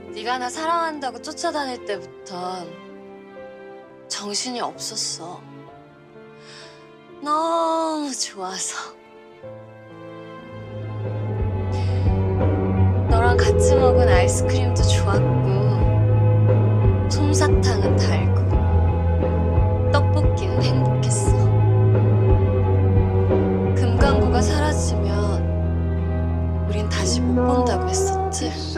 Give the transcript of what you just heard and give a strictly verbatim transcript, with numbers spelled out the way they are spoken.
네가 나 사랑한다고 쫓아다닐 때부터 정신이 없었어. 너무 좋아서. 너랑 같이 먹은 아이스크림도 좋았고 솜사탕은 달고 떡볶이는 행복했어. 금강구가 사라지면 우린 다시 못 본다고 했었지.